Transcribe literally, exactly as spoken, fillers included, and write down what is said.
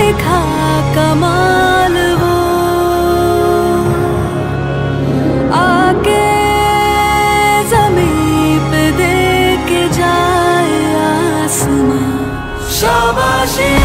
देखा कमाल वो आके ज़मीं पे दे के जाए आसमां। शाबाशी